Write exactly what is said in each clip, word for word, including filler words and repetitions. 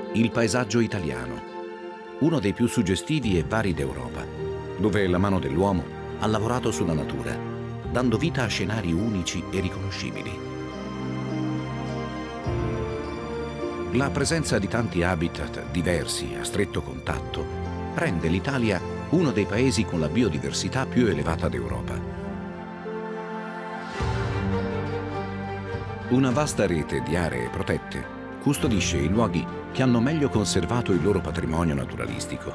il paesaggio italiano, uno dei più suggestivi e vari d'Europa, dove la mano dell'uomo ha lavorato sulla natura, dando vita a scenari unici e riconoscibili. La presenza di tanti habitat diversi a stretto contatto rende l'Italia uno dei paesi con la biodiversità più elevata d'Europa. Una vasta rete di aree protette custodisce i luoghi che hanno meglio conservato il loro patrimonio naturalistico.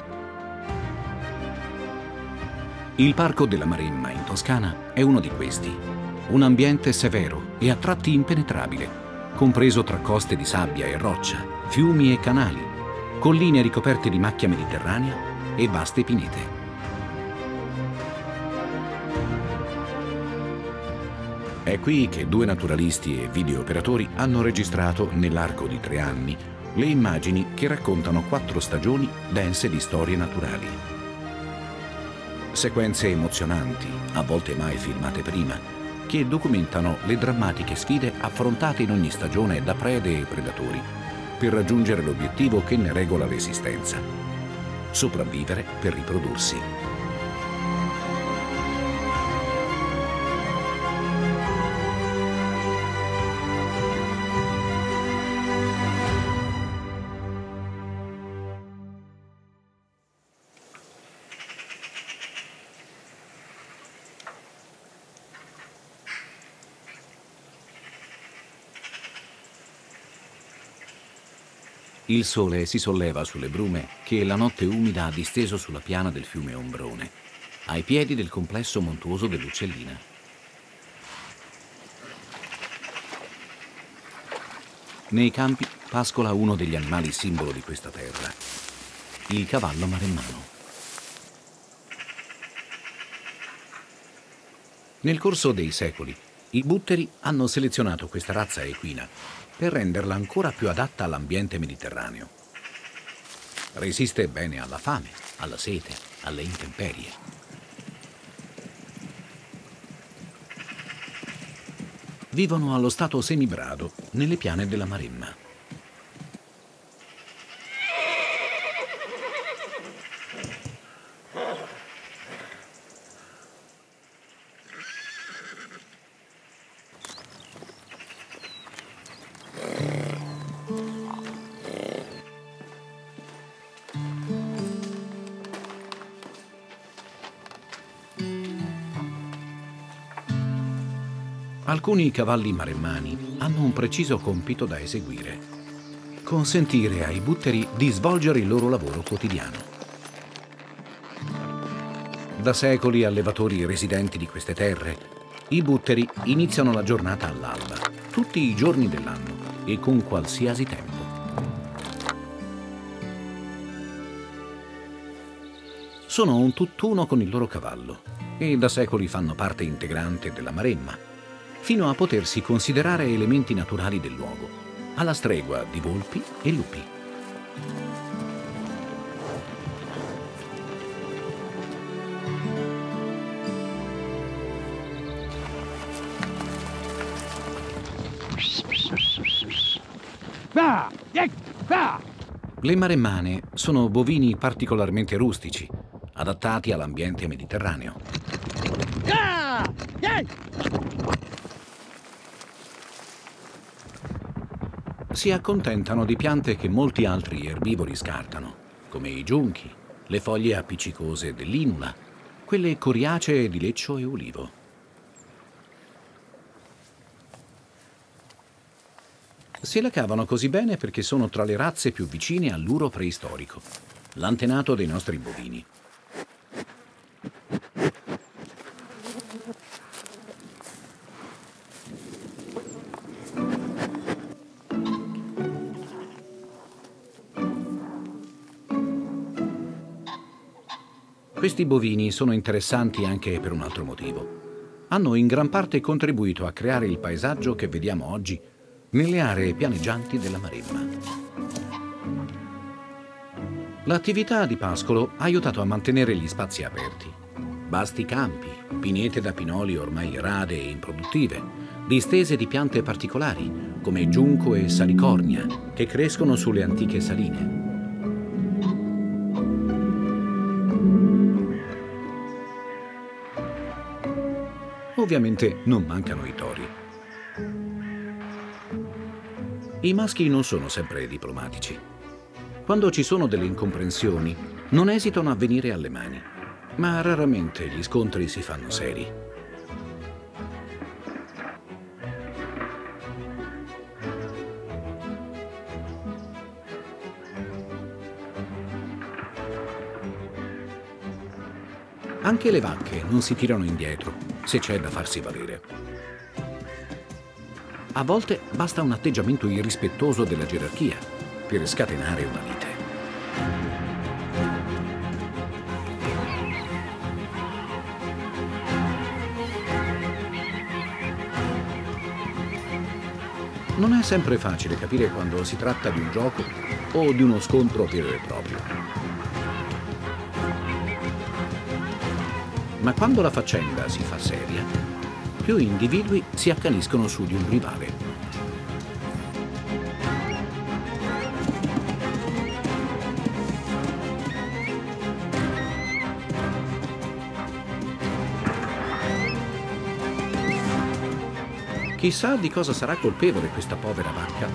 Il Parco della Maremma in Toscana è uno di questi, un ambiente severo e a tratti impenetrabile, compreso tra coste di sabbia e roccia, fiumi e canali, colline ricoperte di macchia mediterranea e vaste pinete. È qui che due naturalisti e videooperatori hanno registrato, nell'arco di tre anni, le immagini che raccontano quattro stagioni dense di storie naturali. Sequenze emozionanti, a volte mai filmate prima, che documentano le drammatiche sfide affrontate in ogni stagione da prede e predatori per raggiungere l'obiettivo che ne regola l'esistenza: sopravvivere per riprodursi. Il sole si solleva sulle brume che la notte umida ha disteso sulla piana del fiume Ombrone, ai piedi del complesso montuoso dell'Uccellina. Nei campi pascola uno degli animali simbolo di questa terra, il cavallo maremmano. Nel corso dei secoli, i butteri hanno selezionato questa razza equina per renderla ancora più adatta all'ambiente mediterraneo. Resiste bene alla fame, alla sete, alle intemperie. Vivono allo stato semibrado nelle piane della Maremma. Alcuni cavalli maremmani hanno un preciso compito da eseguire: consentire ai butteri di svolgere il loro lavoro quotidiano. Da secoli allevatori residenti di queste terre, i butteri iniziano la giornata all'alba, tutti i giorni dell'anno e con qualsiasi tempo. Sono un tutt'uno con il loro cavallo e da secoli fanno parte integrante della Maremma, fino a potersi considerare elementi naturali del luogo, alla stregua di volpi e lupi. Le maremmane sono bovini particolarmente rustici, adattati all'ambiente mediterraneo. Si accontentano di piante che molti altri erbivori scartano, come i giunchi, le foglie appiccicose dell'inula, quelle coriacee di leccio e ulivo. Se la cavano così bene perché sono tra le razze più vicine all'uro preistorico, l'antenato dei nostri bovini. Questi bovini sono interessanti anche per un altro motivo. Hanno in gran parte contribuito a creare il paesaggio che vediamo oggi nelle aree pianeggianti della Maremma. L'attività di pascolo ha aiutato a mantenere gli spazi aperti. Vasti campi, pinete da pinoli ormai rade e improduttive, distese di piante particolari, come giunco e salicornia, che crescono sulle antiche saline. Ovviamente non mancano i tori. I maschi non sono sempre diplomatici. Quando ci sono delle incomprensioni, non esitano a venire alle mani, ma raramente gli scontri si fanno seri. Anche le vacche non si tirano indietro se c'è da farsi valere. A volte basta un atteggiamento irrispettoso della gerarchia per scatenare una lite. Non è sempre facile capire quando si tratta di un gioco o di uno scontro vero e proprio. Ma quando la faccenda si fa seria, più individui si accaniscono su di un rivale. Chissà di cosa sarà colpevole questa povera vacca.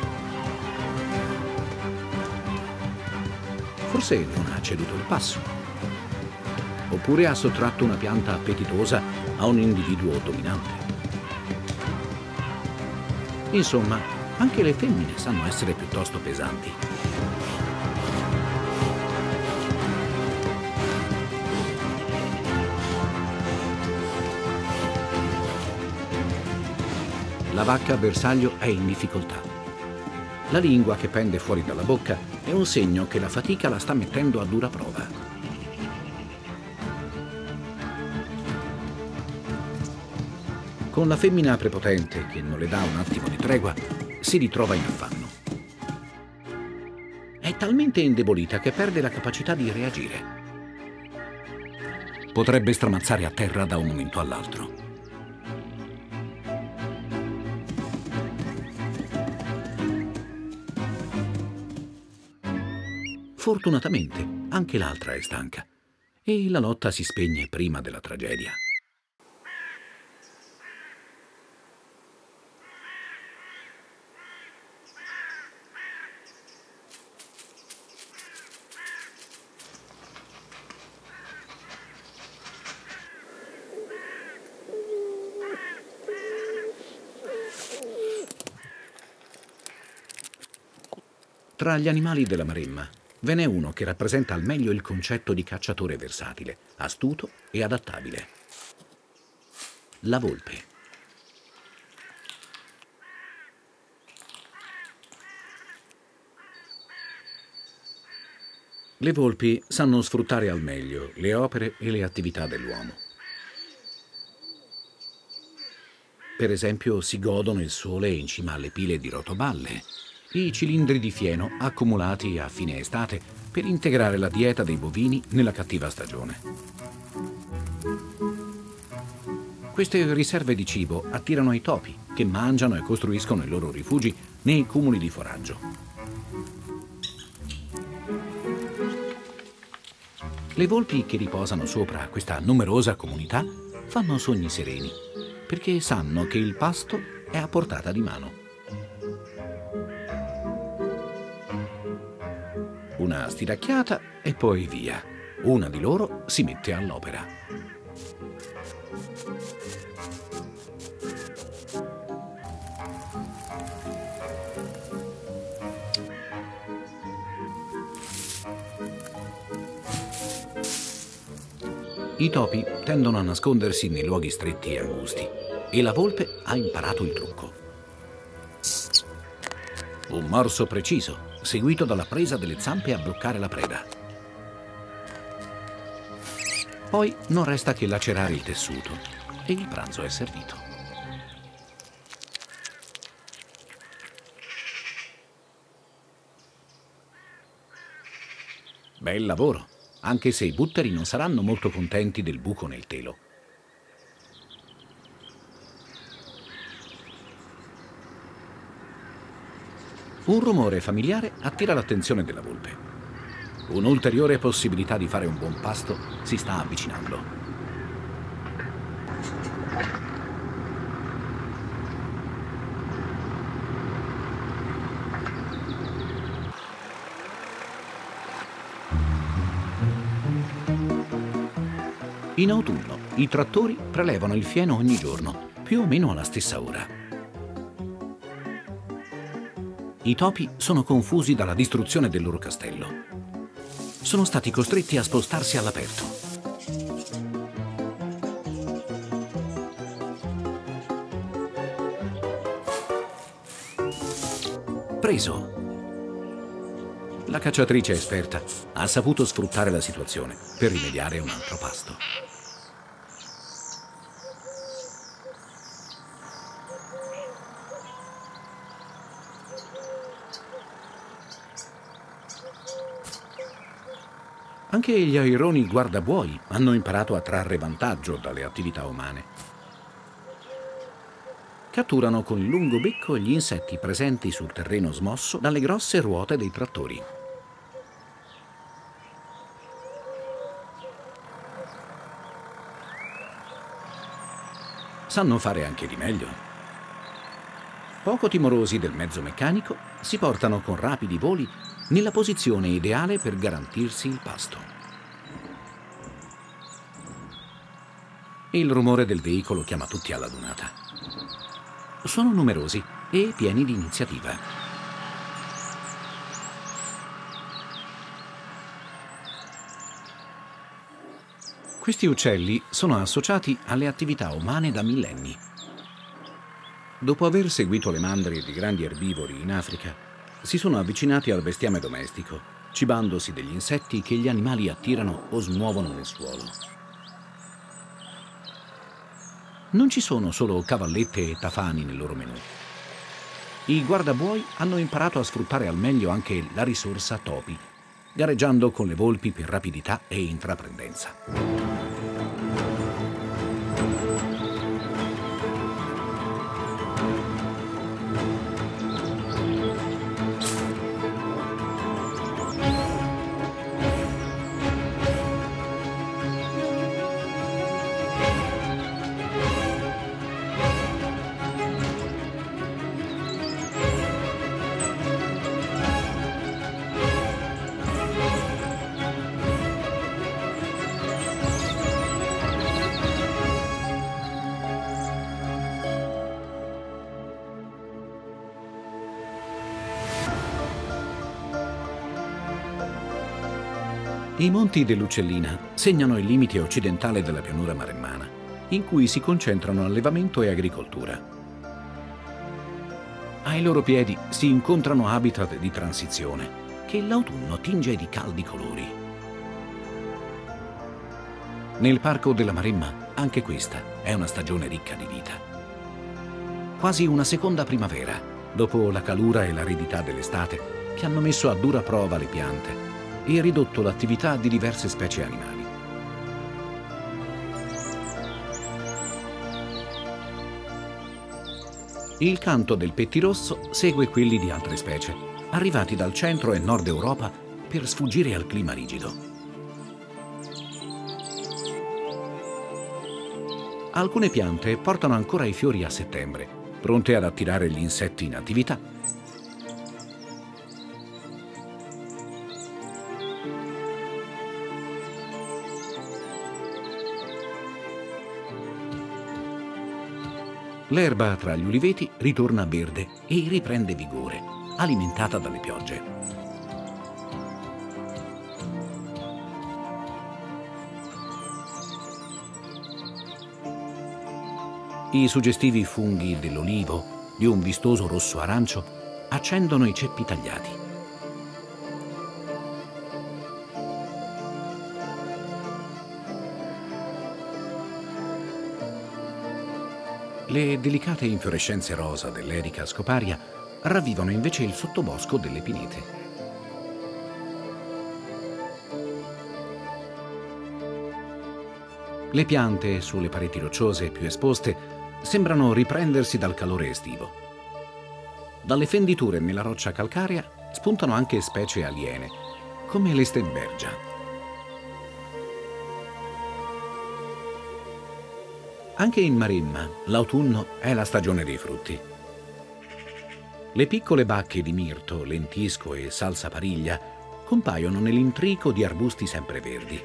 Forse non ha ceduto il passo. Oppure ha sottratto una pianta appetitosa a un individuo dominante. Insomma, anche le femmine sanno essere piuttosto pesanti. La vacca bersaglio è in difficoltà. La lingua che pende fuori dalla bocca è un segno che la fatica la sta mettendo a dura prova. Con la femmina prepotente, che non le dà un attimo di tregua, si ritrova in affanno. È talmente indebolita che perde la capacità di reagire. Potrebbe stramazzare a terra da un momento all'altro. Fortunatamente, anche l'altra è stanca e la lotta si spegne prima della tragedia. Tra gli animali della Maremma ve n'è uno che rappresenta al meglio il concetto di cacciatore versatile, astuto e adattabile. La volpe. Le volpi sanno sfruttare al meglio le opere e le attività dell'uomo. Per esempio, si godono il sole in cima alle pile di rotoballe, i cilindri di fieno accumulati a fine estate per integrare la dieta dei bovini nella cattiva stagione. Queste riserve di cibo attirano i topi, che mangiano e costruiscono i loro rifugi nei cumuli di foraggio. Le volpi che riposano sopra questa numerosa comunità fanno sogni sereni, perché sanno che il pasto è a portata di mano. Una stiracchiata e poi via. Una di loro si mette all'opera. I topi tendono a nascondersi nei luoghi stretti e angusti e la volpe ha imparato il trucco. Un morso preciso, seguito dalla presa delle zampe a bloccare la preda. Poi non resta che lacerare il tessuto e il pranzo è servito. Bel lavoro, anche se i butteri non saranno molto contenti del buco nel telo. Un rumore familiare attira l'attenzione della volpe. Un'ulteriore possibilità di fare un buon pasto si sta avvicinando. In autunno i trattori prelevano il fieno ogni giorno, più o meno alla stessa ora. I topi sono confusi dalla distruzione del loro castello. Sono stati costretti a spostarsi all'aperto. Preso! La cacciatrice esperta ha saputo sfruttare la situazione per rimediare a un altro pasto. Anche gli aironi guardabuoi hanno imparato a trarre vantaggio dalle attività umane. Catturano con il lungo becco gli insetti presenti sul terreno smosso dalle grosse ruote dei trattori. Sanno fare anche di meglio. Poco timorosi del mezzo meccanico, si portano con rapidi voli nella posizione ideale per garantirsi il pasto. Il rumore del veicolo chiama tutti alla dunata. Sono numerosi e pieni di iniziativa. Questi uccelli sono associati alle attività umane da millenni. Dopo aver seguito le mandrie di grandi erbivori in Africa, si sono avvicinati al bestiame domestico, cibandosi degli insetti che gli animali attirano o smuovono nel suolo. Non ci sono solo cavallette e tafani nel loro menù. I guardabuoi hanno imparato a sfruttare al meglio anche la risorsa topi, gareggiando con le volpi per rapidità e intraprendenza. I monti dell'Uccellina segnano il limite occidentale della pianura maremmana, in cui si concentrano allevamento e agricoltura. Ai loro piedi si incontrano habitat di transizione, che l'autunno tinge di caldi colori. Nel Parco della Maremma anche questa è una stagione ricca di vita. Quasi una seconda primavera, dopo la calura e l'aridità dell'estate, che hanno messo a dura prova le piante e ridotto l'attività di diverse specie animali. Il canto del pettirosso segue quelli di altre specie, arrivati dal centro e nord Europa per sfuggire al clima rigido. Alcune piante portano ancora i fiori a settembre, pronte ad attirare gli insetti in attività. L'erba tra gli uliveti ritorna verde e riprende vigore, alimentata dalle piogge. I suggestivi funghi dell'olivo, di un vistoso rosso arancio, accendono i ceppi tagliati. Le delicate infiorescenze rosa dell'Erica scoparia ravvivano invece il sottobosco delle pinete. Le piante sulle pareti rocciose più esposte sembrano riprendersi dal calore estivo. Dalle fenditure nella roccia calcarea spuntano anche specie aliene, come le stembergia. Anche in Maremma l'autunno è la stagione dei frutti. Le piccole bacche di mirto, lentisco e salsapariglia compaiono nell'intrico di arbusti sempreverdi.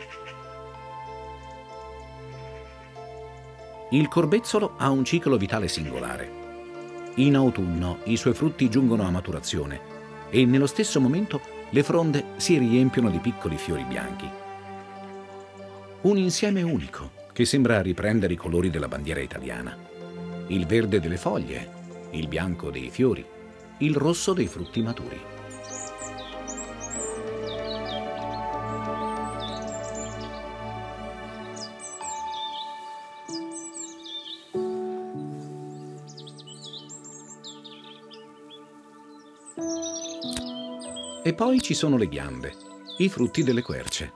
Il corbezzolo ha un ciclo vitale singolare. In autunno i suoi frutti giungono a maturazione e nello stesso momento le fronde si riempiono di piccoli fiori bianchi. Un insieme unico che sembra riprendere i colori della bandiera italiana. Il verde delle foglie, il bianco dei fiori, il rosso dei frutti maturi. E poi ci sono le ghiande, i frutti delle querce.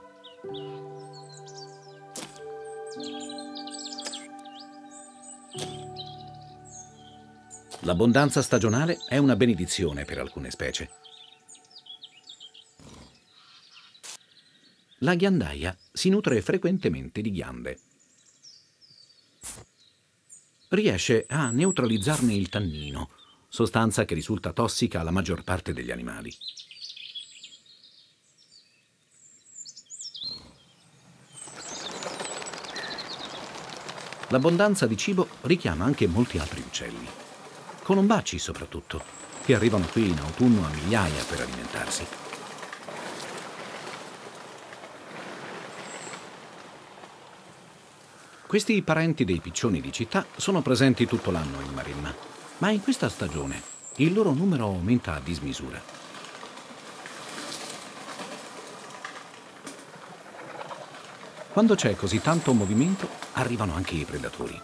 L'abbondanza stagionale è una benedizione per alcune specie. La ghiandaia si nutre frequentemente di ghiande. Riesce a neutralizzarne il tannino, sostanza che risulta tossica alla maggior parte degli animali. L'abbondanza di cibo richiama anche molti altri uccelli, colombacci soprattutto, che arrivano qui in autunno a migliaia per alimentarsi. Questi parenti dei piccioni di città sono presenti tutto l'anno in Maremma, ma in questa stagione il loro numero aumenta a dismisura. Quando c'è così tanto movimento, arrivano anche i predatori.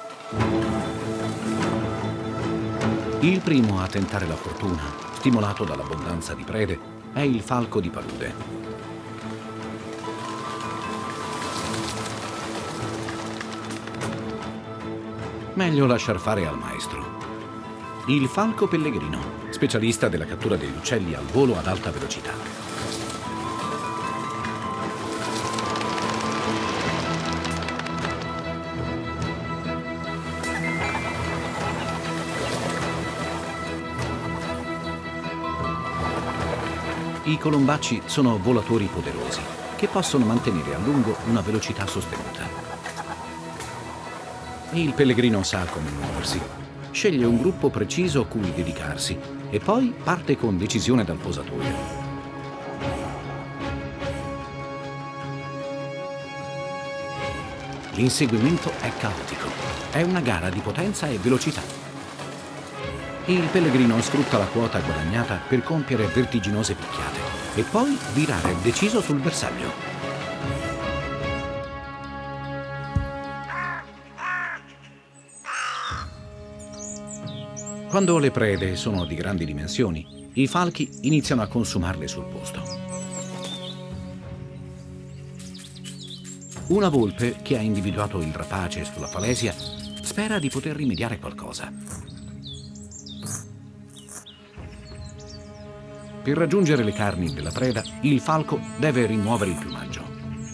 Il primo a tentare la fortuna, stimolato dall'abbondanza di prede, è il falco di palude. Meglio lasciar fare al maestro. Il falco pellegrino, specialista della cattura degli uccelli al volo ad alta velocità. I colombacci sono volatori poderosi che possono mantenere a lungo una velocità sostenuta. Il pellegrino sa come muoversi, sceglie un gruppo preciso a cui dedicarsi e poi parte con decisione dal posatoio. L'inseguimento è caotico, è una gara di potenza e velocità. Il pellegrino sfrutta la quota guadagnata per compiere vertiginose picchiate e poi virare deciso sul bersaglio. Quando le prede sono di grandi dimensioni, i falchi iniziano a consumarle sul posto. Una volpe che ha individuato il rapace sulla falesia spera di poter rimediare qualcosa. Per raggiungere le carni della preda, il falco deve rimuovere il piumaggio.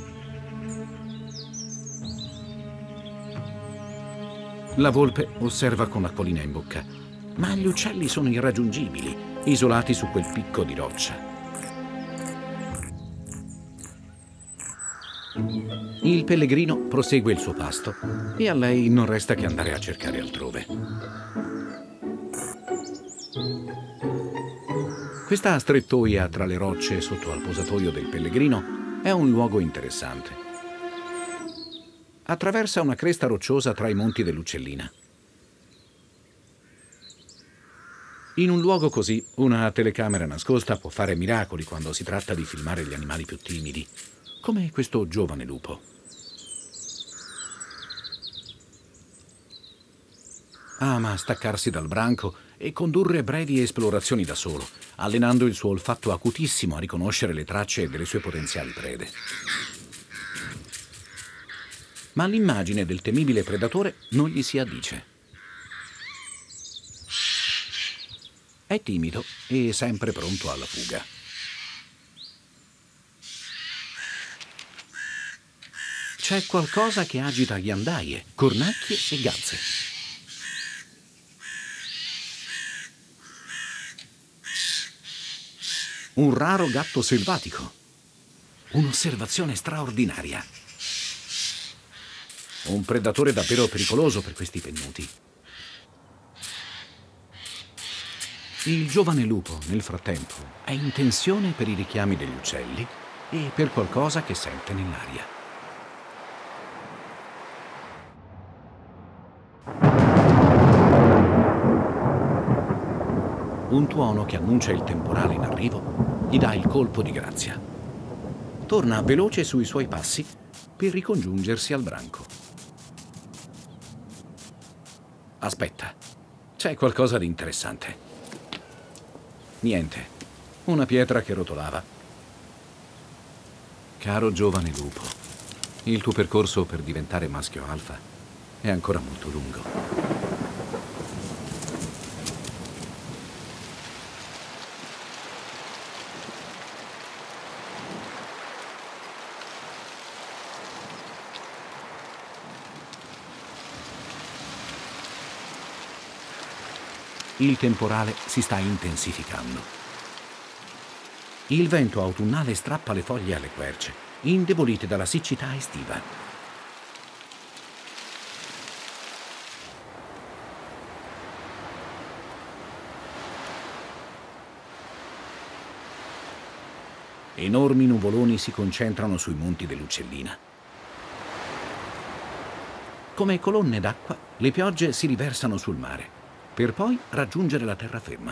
La volpe osserva con l'acquolina in bocca, ma gli uccelli sono irraggiungibili, isolati su quel picco di roccia. Il pellegrino prosegue il suo pasto e a lei non resta che andare a cercare altrove. Questa strettoia tra le rocce sotto al posatoio del pellegrino è un luogo interessante. Attraversa una cresta rocciosa tra i monti dell'Uccellina. In un luogo così, una telecamera nascosta può fare miracoli quando si tratta di filmare gli animali più timidi, come questo giovane lupo. Ama staccarsi dal branco e condurre brevi esplorazioni da solo, allenando il suo olfatto acutissimo a riconoscere le tracce delle sue potenziali prede. Ma l'immagine del temibile predatore non gli si addice. È timido e sempre pronto alla fuga. C'è qualcosa che agita ghiandaie, cornacchie e gazze. Un raro gatto selvatico. Un'osservazione straordinaria. Un predatore davvero pericoloso per questi pennuti. Il giovane lupo, nel frattempo, è in tensione per i richiami degli uccelli e per qualcosa che sente nell'aria. Un tuono che annuncia il temporale in arrivo gli dà il colpo di grazia. Torna veloce sui suoi passi per ricongiungersi al branco. Aspetta, c'è qualcosa di interessante. Niente, una pietra che rotolava. Caro giovane lupo, il tuo percorso per diventare maschio alfa è ancora molto lungo. Il temporale si sta intensificando. Il vento autunnale strappa le foglie alle querce, indebolite dalla siccità estiva. Enormi nuvoloni si concentrano sui monti dell'Uccellina. Come colonne d'acqua, le piogge si riversano sul mare, per poi raggiungere la terraferma.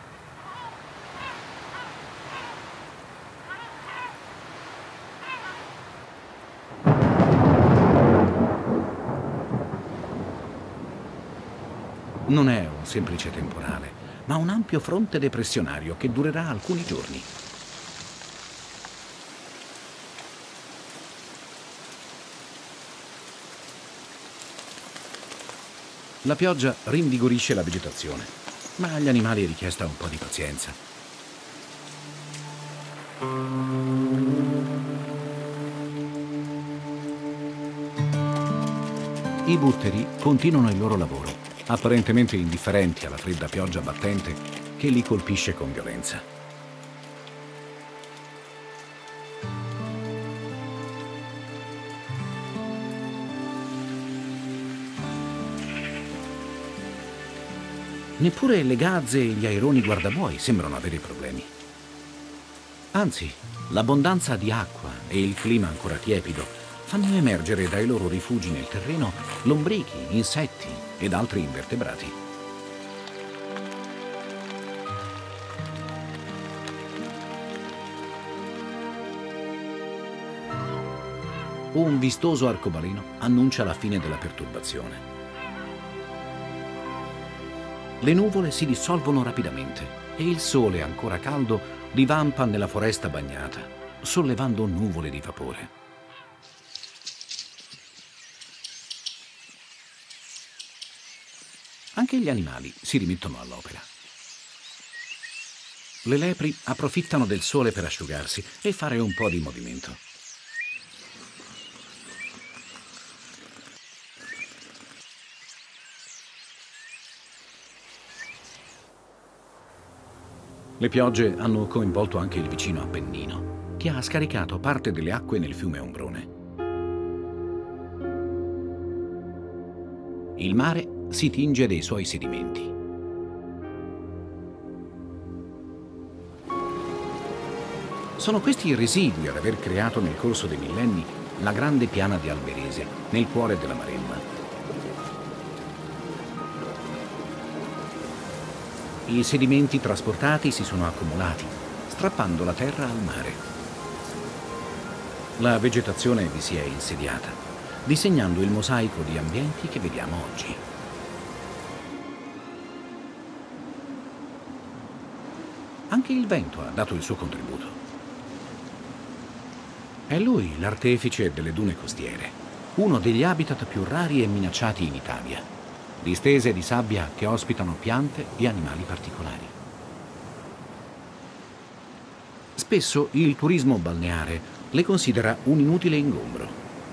Non è un semplice temporale, ma un ampio fronte depressionario che durerà alcuni giorni. La pioggia rinvigorisce la vegetazione, ma agli animali è richiesta un po' di pazienza. I butteri continuano il loro lavoro, apparentemente indifferenti alla fredda pioggia battente che li colpisce con violenza. Neppure le gazze e gli aironi guardabuoi sembrano avere problemi. Anzi, l'abbondanza di acqua e il clima ancora tiepido fanno emergere dai loro rifugi nel terreno lombrichi, insetti ed altri invertebrati. Un vistoso arcobaleno annuncia la fine della perturbazione. Le nuvole si dissolvono rapidamente e il sole, ancora caldo, divampa nella foresta bagnata, sollevando nuvole di vapore. Anche gli animali si rimettono all'opera. Le lepri approfittano del sole per asciugarsi e fare un po' di movimento. Le piogge hanno coinvolto anche il vicino Appennino, che ha scaricato parte delle acque nel fiume Ombrone. Il mare si tinge dei suoi sedimenti. Sono questi i residui ad aver creato nel corso dei millenni la grande piana di Alberese, nel cuore della Maremma. I sedimenti trasportati si sono accumulati, strappando la terra al mare. La vegetazione vi si è insediata, disegnando il mosaico di ambienti che vediamo oggi. Anche il vento ha dato il suo contributo. È lui l'artefice delle dune costiere, uno degli habitat più rari e minacciati in Italia. Distese di sabbia che ospitano piante e animali particolari. Spesso il turismo balneare le considera un inutile ingombro.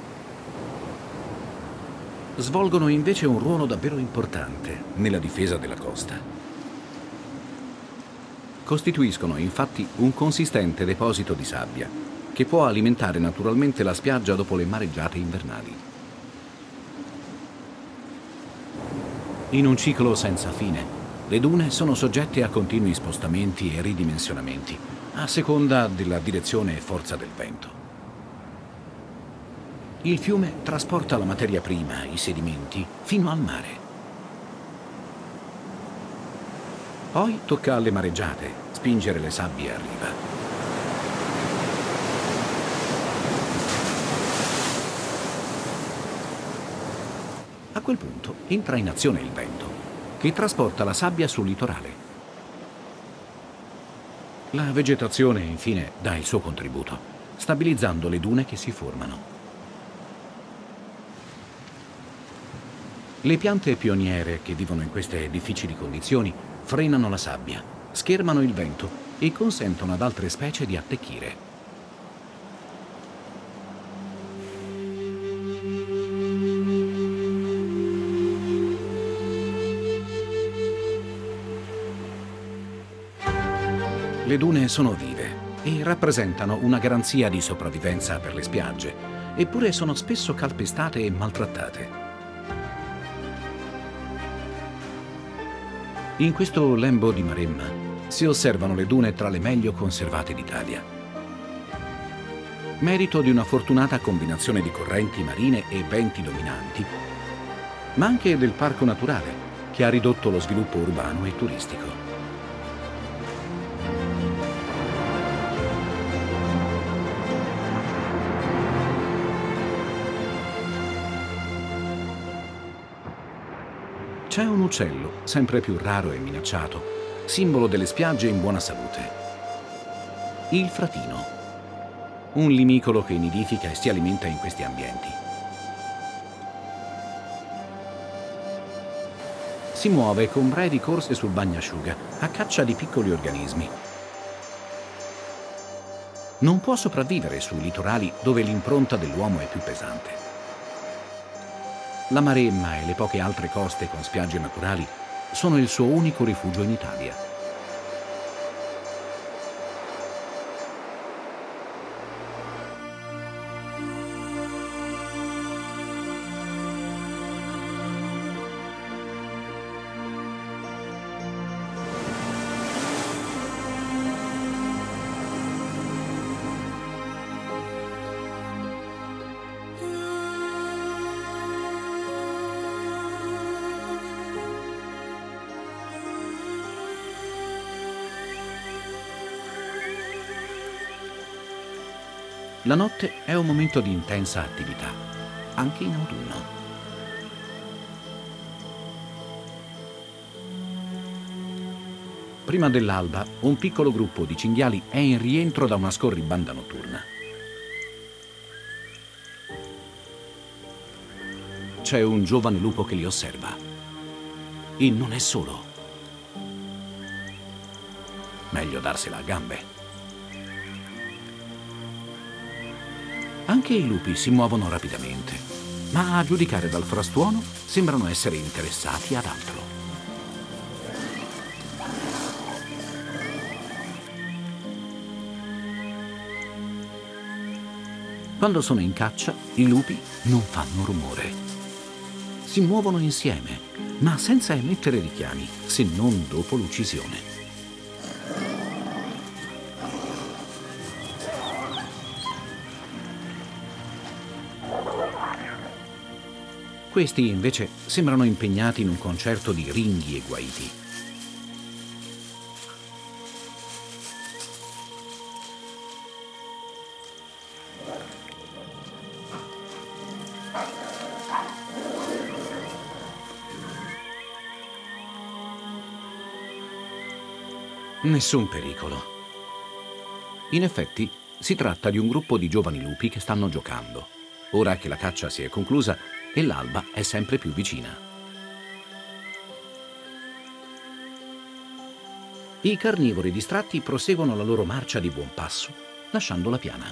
Svolgono invece un ruolo davvero importante nella difesa della costa. Costituiscono infatti un consistente deposito di sabbia che può alimentare naturalmente la spiaggia dopo le mareggiate invernali. In un ciclo senza fine, le dune sono soggette a continui spostamenti e ridimensionamenti, a seconda della direzione e forza del vento. Il fiume trasporta la materia prima, i sedimenti, fino al mare. Poi tocca alle mareggiate spingere le sabbie a riva. A quel punto entra in azione il vento, che trasporta la sabbia sul litorale. La vegetazione, infine, dà il suo contributo, stabilizzando le dune che si formano. Le piante pioniere che vivono in queste difficili condizioni frenano la sabbia, schermano il vento e consentono ad altre specie di attecchire. Le dune sono vive e rappresentano una garanzia di sopravvivenza per le spiagge, eppure sono spesso calpestate e maltrattate. In questo lembo di Maremma si osservano le dune tra le meglio conservate d'Italia. Merito di una fortunata combinazione di correnti marine e venti dominanti, ma anche del parco naturale, che ha ridotto lo sviluppo urbano e turistico. C'è un uccello, sempre più raro e minacciato, simbolo delle spiagge in buona salute. Il fratino, un limicolo che nidifica e si alimenta in questi ambienti. Si muove con brevi corse sul bagnasciuga, a caccia di piccoli organismi. Non può sopravvivere sui litorali dove l'impronta dell'uomo è più pesante. La Maremma e le poche altre coste con spiagge naturali sono il suo unico rifugio in Italia. La notte è un momento di intensa attività, anche in autunno. Prima dell'alba, un piccolo gruppo di cinghiali è in rientro da una scorribanda notturna. C'è un giovane lupo che li osserva. E non è solo. Meglio darsela a gambe. Anche i lupi si muovono rapidamente, ma a giudicare dal frastuono sembrano essere interessati ad altro. Quando sono in caccia, i lupi non fanno rumore. Si muovono insieme, ma senza emettere richiami, se non dopo l'uccisione. Questi, invece, sembrano impegnati in un concerto di ringhi e guaiti. Nessun pericolo. In effetti, si tratta di un gruppo di giovani lupi che stanno giocando, ora che la caccia si è conclusa e l'alba è sempre più vicina. I carnivori distratti proseguono la loro marcia di buon passo, lasciandola piana.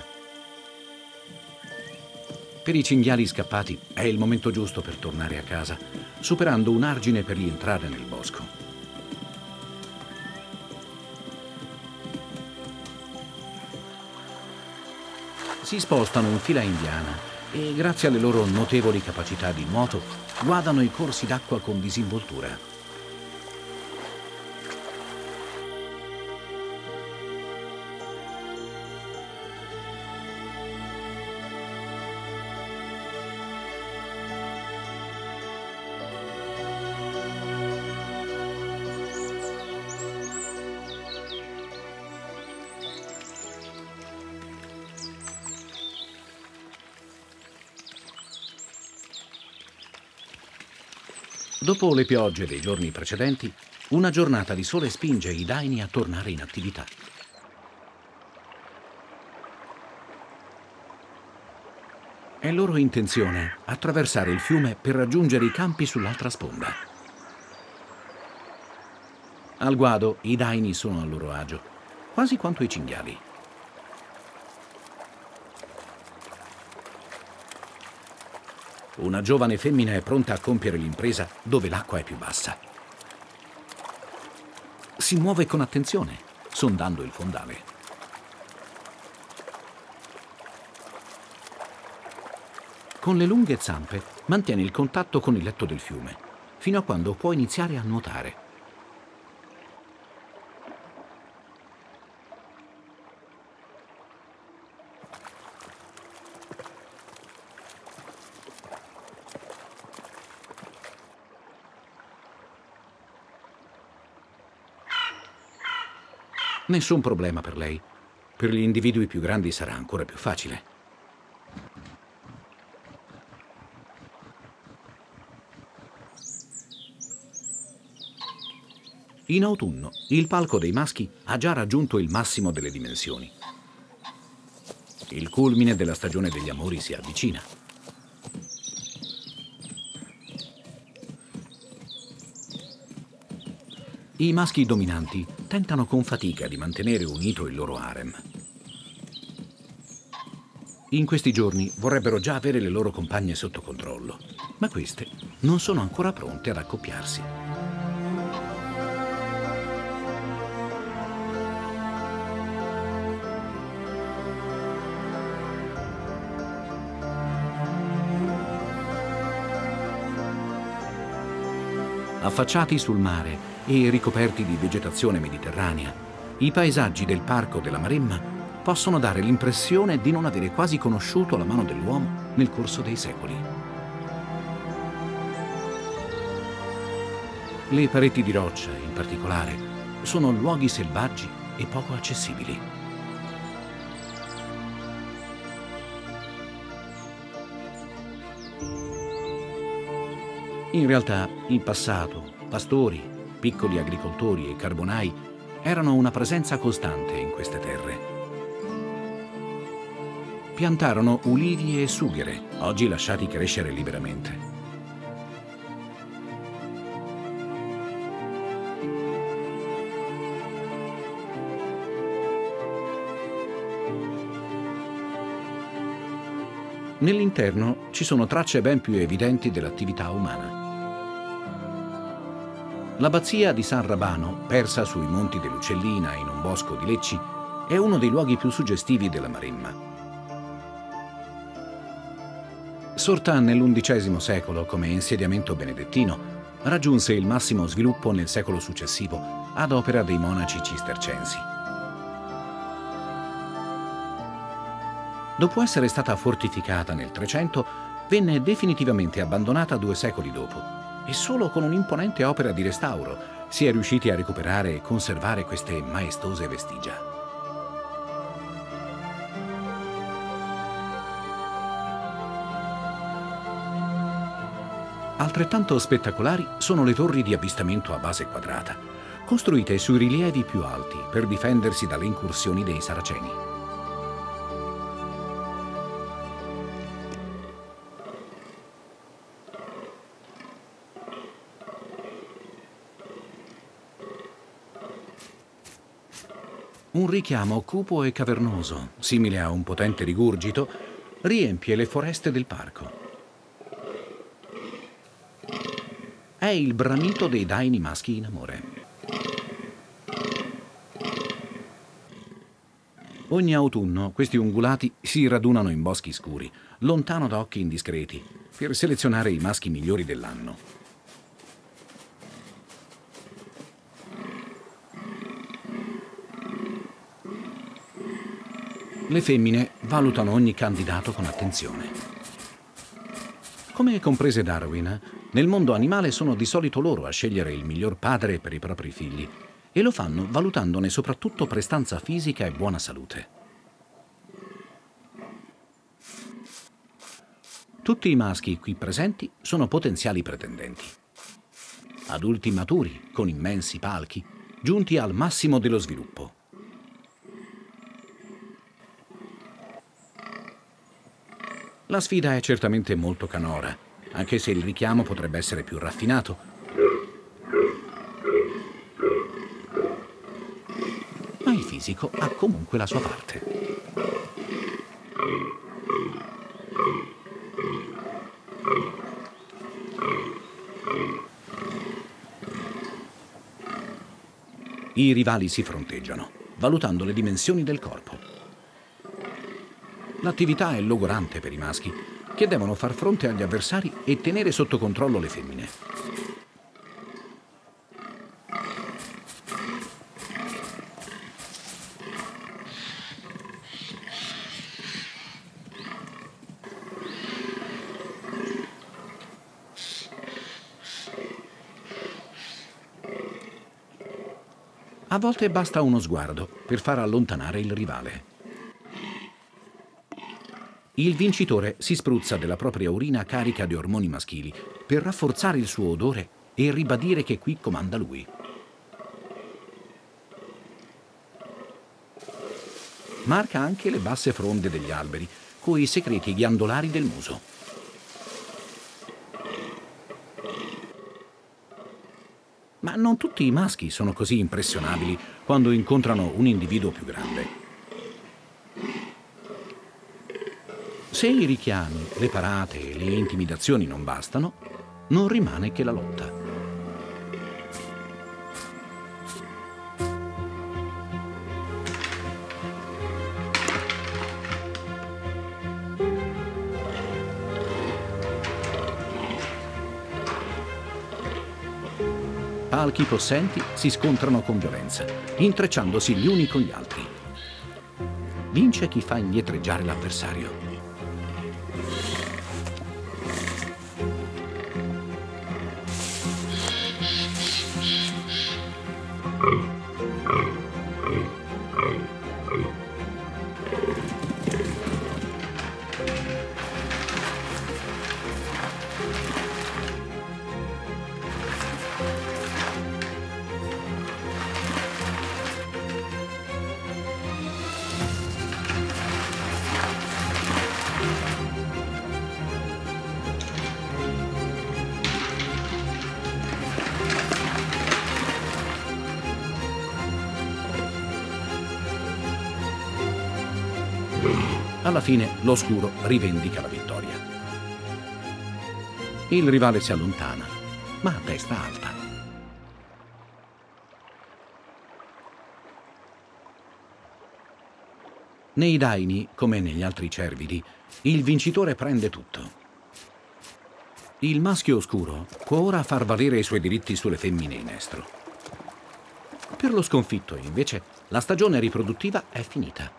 Per i cinghiali scappati è il momento giusto per tornare a casa, superando un argine per rientrare nel bosco. Si spostano in fila indiana e, grazie alle loro notevoli capacità di nuoto, guardano i corsi d'acqua con disinvoltura. Dopo le piogge dei giorni precedenti, una giornata di sole spinge i daini a tornare in attività. È loro intenzione attraversare il fiume per raggiungere i campi sull'altra sponda. Al guado i daini sono a loro agio, quasi quanto i cinghiali. Una giovane femmina è pronta a compiere l'impresa dove l'acqua è più bassa. Si muove con attenzione, sondando il fondale. Con le lunghe zampe mantiene il contatto con il letto del fiume, fino a quando può iniziare a nuotare. Nessun problema per lei. Per gli individui più grandi sarà ancora più facile. In autunno, il palco dei maschi ha già raggiunto il massimo delle dimensioni. Il culmine della stagione degli amori si avvicina. I maschi dominanti tentano con fatica di mantenere unito il loro harem. In questi giorni vorrebbero già avere le loro compagne sotto controllo, ma queste non sono ancora pronte ad accoppiarsi. Affacciati sul mare e ricoperti di vegetazione mediterranea, i paesaggi del Parco della Maremma possono dare l'impressione di non avere quasi conosciuto la mano dell'uomo nel corso dei secoli. Le pareti di roccia, in particolare, sono luoghi selvaggi e poco accessibili. In realtà, in passato, pastori, piccoli agricoltori e carbonai erano una presenza costante in queste terre. Piantarono ulivi e sughero, oggi lasciati crescere liberamente. Nell'interno ci sono tracce ben più evidenti dell'attività umana. L'abbazia di San Rabano, persa sui monti dell'Uccellina in un bosco di lecci, è uno dei luoghi più suggestivi della Maremma. Sorta nell'undicesimo secolo come insediamento benedettino, raggiunse il massimo sviluppo nel secolo successivo ad opera dei monaci cistercensi. Dopo essere stata fortificata nel Trecento, venne definitivamente abbandonata due secoli dopo e solo con un'imponente opera di restauro si è riusciti a recuperare e conservare queste maestose vestigia. Altrettanto spettacolari sono le torri di avvistamento a base quadrata, costruite sui rilievi più alti per difendersi dalle incursioni dei saraceni. Un richiamo cupo e cavernoso, simile a un potente rigurgito, riempie le foreste del parco. È il bramito dei daini maschi in amore. Ogni autunno questi ungulati si radunano in boschi scuri, lontano da occhi indiscreti, per selezionare i maschi migliori dell'anno. Le femmine valutano ogni candidato con attenzione. Come comprese Darwin, nel mondo animale sono di solito loro a scegliere il miglior padre per i propri figli e lo fanno valutandone soprattutto prestanza fisica e buona salute. Tutti i maschi qui presenti sono potenziali pretendenti. Adulti maturi, con immensi palchi, giunti al massimo dello sviluppo. La sfida è certamente molto canora, anche se il richiamo potrebbe essere più raffinato. Ma il fisico ha comunque la sua parte. I rivali si fronteggiano, valutando le dimensioni del corpo. L'attività è logorante per i maschi, che devono far fronte agli avversari e tenere sotto controllo le femmine. A volte basta uno sguardo per far allontanare il rivale. Il vincitore si spruzza della propria urina carica di ormoni maschili per rafforzare il suo odore e ribadire che qui comanda lui. Marca anche le basse fronde degli alberi coi segreti ghiandolari del muso. Ma non tutti i maschi sono così impressionabili quando incontrano un individuo più grande. Se i richiami, le parate e le intimidazioni non bastano, non rimane che la lotta. Palchi possenti si scontrano con violenza, intrecciandosi gli uni con gli altri. Vince chi fa indietreggiare l'avversario. Alla fine l'oscuro rivendica la vittoria. Il rivale si allontana, ma a testa alta. Nei daini, come negli altri cervidi, il vincitore prende tutto. Il maschio oscuro può ora far valere i suoi diritti sulle femmine in estro. Per lo sconfitto, invece, la stagione riproduttiva è finita.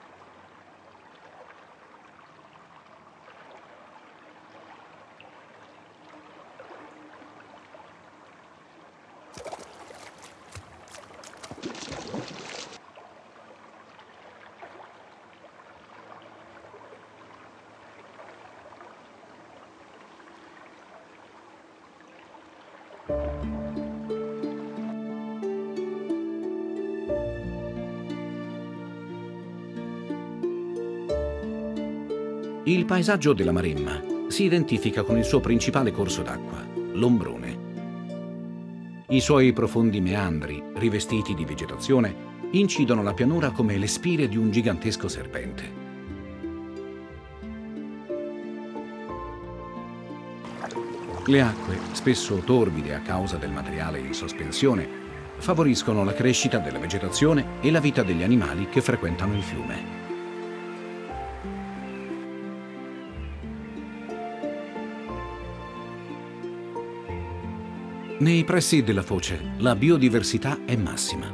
Il paesaggio della Maremma si identifica con il suo principale corso d'acqua, l'Ombrone. I suoi profondi meandri, rivestiti di vegetazione, incidono la pianura come le spire di un gigantesco serpente. Le acque, spesso torbide a causa del materiale in sospensione, favoriscono la crescita della vegetazione e la vita degli animali che frequentano il fiume. Nei pressi della foce la biodiversità è massima.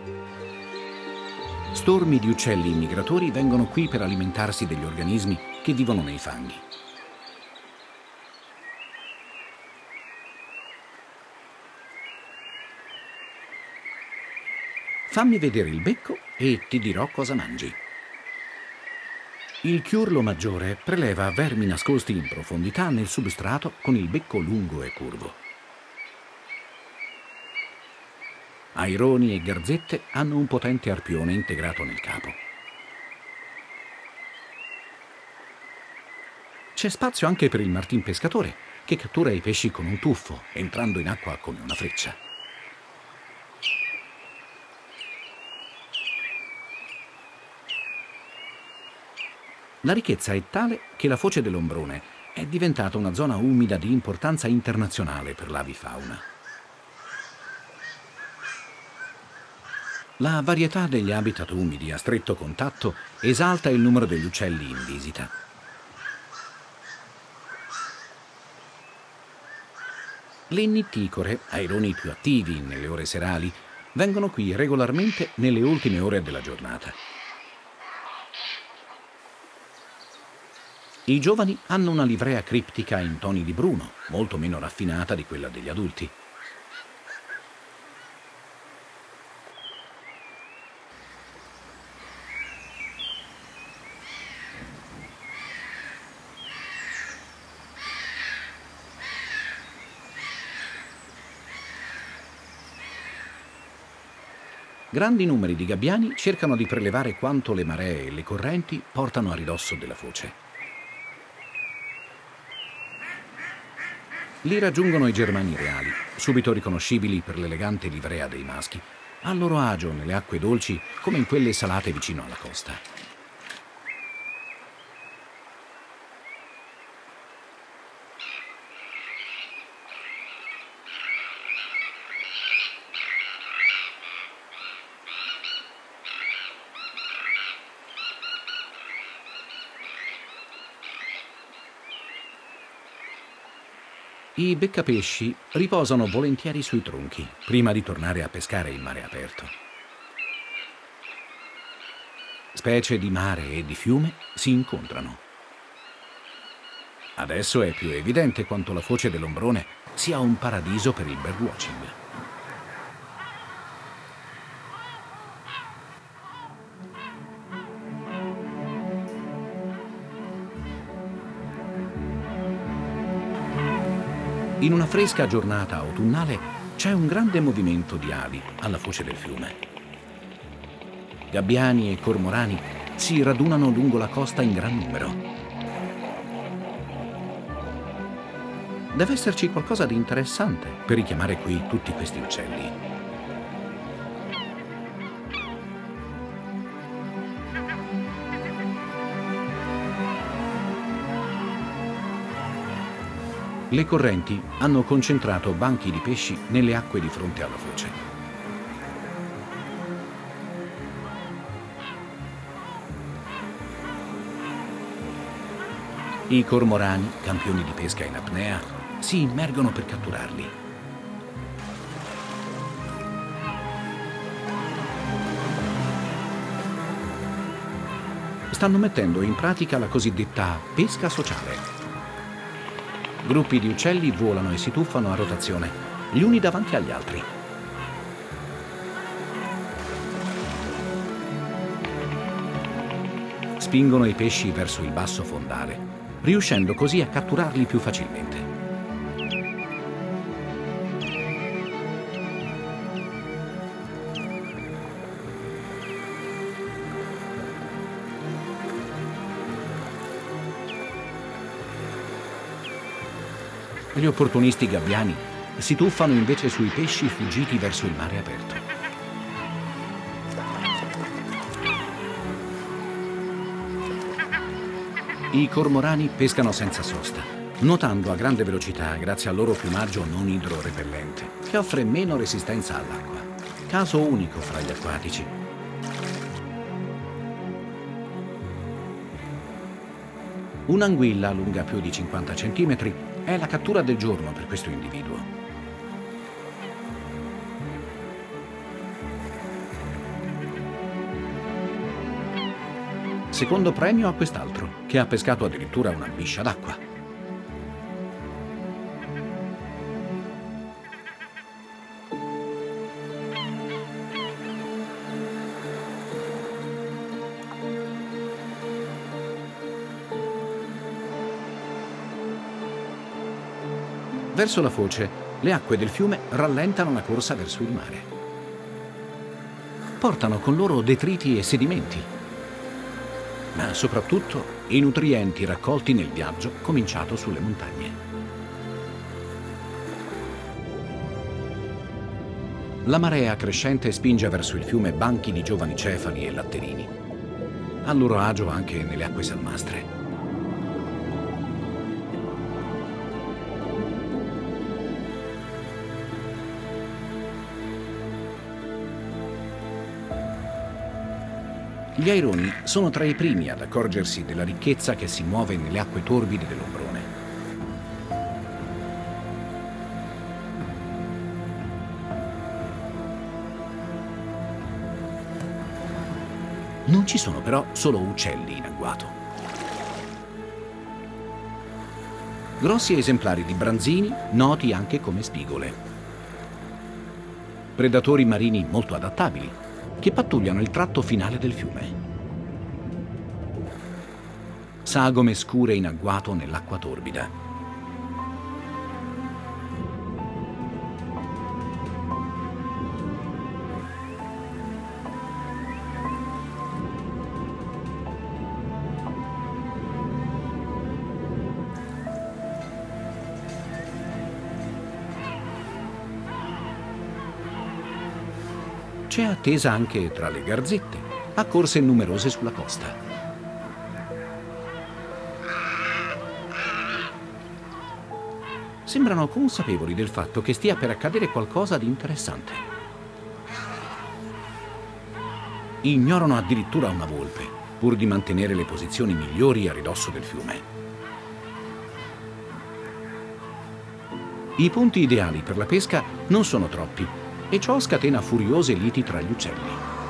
Stormi di uccelli migratori vengono qui per alimentarsi degli organismi che vivono nei fanghi. Fammi vedere il becco e ti dirò cosa mangi. Il chiurlo maggiore preleva vermi nascosti in profondità nel substrato con il becco lungo e curvo. Aironi e garzette hanno un potente arpione integrato nel capo. C'è spazio anche per il martin pescatore, che cattura i pesci con un tuffo, entrando in acqua come una freccia. La ricchezza è tale che la foce dell'Ombrone è diventata una zona umida di importanza internazionale per l'avifauna. La varietà degli habitat umidi a stretto contatto esalta il numero degli uccelli in visita. Le nitticore, aironi più attivi nelle ore serali, vengono qui regolarmente nelle ultime ore della giornata. I giovani hanno una livrea criptica in toni di bruno, molto meno raffinata di quella degli adulti. Grandi numeri di gabbiani cercano di prelevare quanto le maree e le correnti portano a ridosso della foce. Li raggiungono i germani reali, subito riconoscibili per l'elegante livrea dei maschi, a loro agio nelle acque dolci come in quelle salate vicino alla costa. I beccapesci riposano volentieri sui tronchi prima di tornare a pescare in mare aperto. Specie di mare e di fiume si incontrano. Adesso è più evidente quanto la foce dell'Ombrone sia un paradiso per il birdwatching. In una fresca giornata autunnale c'è un grande movimento di ali alla foce del fiume. Gabbiani e cormorani si radunano lungo la costa in gran numero. Deve esserci qualcosa di interessante per richiamare qui tutti questi uccelli. Le correnti hanno concentrato banchi di pesci nelle acque di fronte alla foce. I cormorani, campioni di pesca in apnea, si immergono per catturarli. Stanno mettendo in pratica la cosiddetta pesca sociale. Gruppi di uccelli volano e si tuffano a rotazione, gli uni davanti agli altri. Spingono i pesci verso il basso fondale, riuscendo così a catturarli più facilmente. Gli opportunisti gabbiani si tuffano invece sui pesci fuggiti verso il mare aperto. I cormorani pescano senza sosta, nuotando a grande velocità grazie al loro piumaggio non idrorepellente, che offre meno resistenza all'acqua. Caso unico fra gli acquatici. Un'anguilla lunga più di cinquanta centimetri è la cattura del giorno per questo individuo. Secondo premio a quest'altro, che ha pescato addirittura una biscia d'acqua. Verso la foce, le acque del fiume rallentano la corsa verso il mare. Portano con loro detriti e sedimenti, ma soprattutto i nutrienti raccolti nel viaggio cominciato sulle montagne. La marea crescente spinge verso il fiume banchi di giovani cefali e latterini, a loro agio anche nelle acque salmastre. Gli aironi sono tra i primi ad accorgersi della ricchezza che si muove nelle acque torbide dell'ombrone. Non ci sono però solo uccelli in agguato. Grossi esemplari di branzini, noti anche come spigole. Predatori marini molto adattabili, che pattugliano il tratto finale del fiume. Sagome scure in agguato nell'acqua torbida. C'è attesa anche tra le garzette, accorse numerose sulla costa. Sembrano consapevoli del fatto che stia per accadere qualcosa di interessante. Ignorano addirittura una volpe, pur di mantenere le posizioni migliori a ridosso del fiume. I punti ideali per la pesca non sono troppi, e ciò scatena furiose liti tra gli uccelli.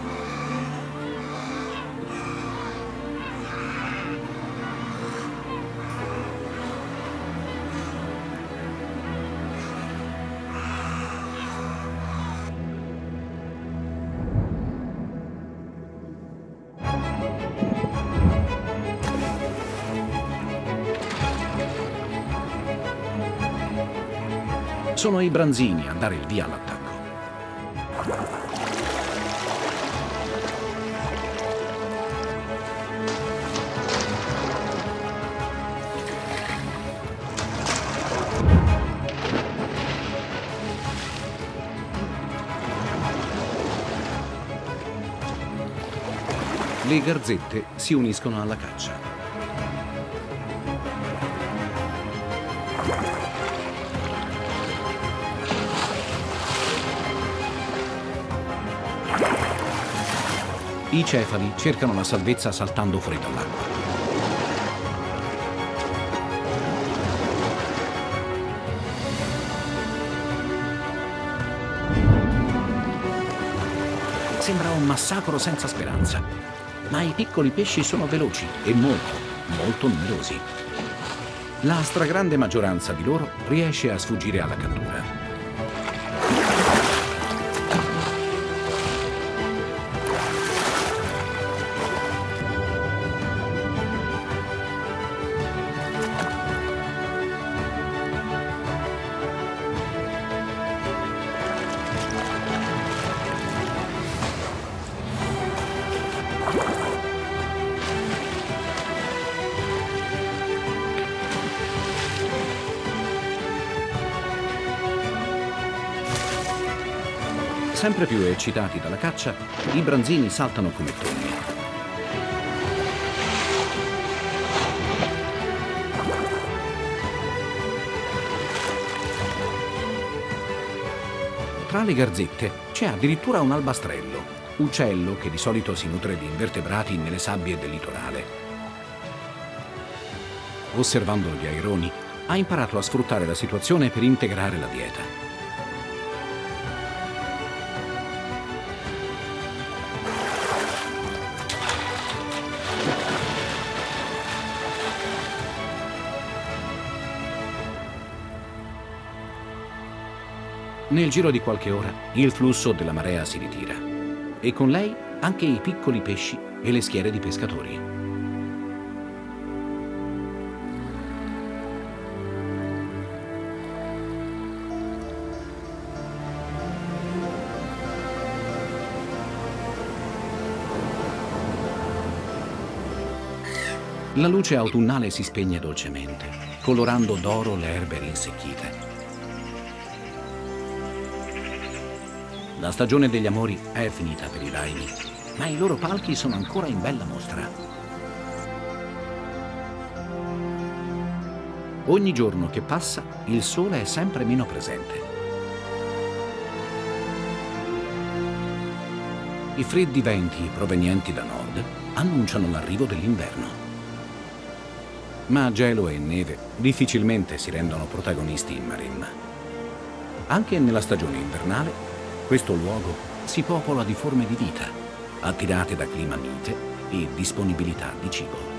Sono i branzini a dare il via all'attacco. Le garzette si uniscono alla caccia. I cefali cercano la salvezza saltando fuori dall'acqua. Sembra un massacro senza speranza, ma i piccoli pesci sono veloci e molto, molto numerosi. La stragrande maggioranza di loro riesce a sfuggire alla cattura. Sempre più eccitati dalla caccia, i branzini saltano come tonni. Tra le garzette c'è addirittura un albastrello, uccello che di solito si nutre di invertebrati nelle sabbie del litorale. Osservando gli aironi, ha imparato a sfruttare la situazione per integrare la dieta. Nel giro di qualche ora il flusso della marea si ritira e con lei anche i piccoli pesci e le schiere di pescatori. La luce autunnale si spegne dolcemente, colorando d'oro le erbe rinsecchite. La stagione degli amori è finita per i daini, ma i loro palchi sono ancora in bella mostra. Ogni giorno che passa, il sole è sempre meno presente. I freddi venti provenienti da nord annunciano l'arrivo dell'inverno. Ma gelo e neve difficilmente si rendono protagonisti in Maremma. Anche nella stagione invernale, questo luogo si popola di forme di vita, attirate da clima mite e disponibilità di cibo.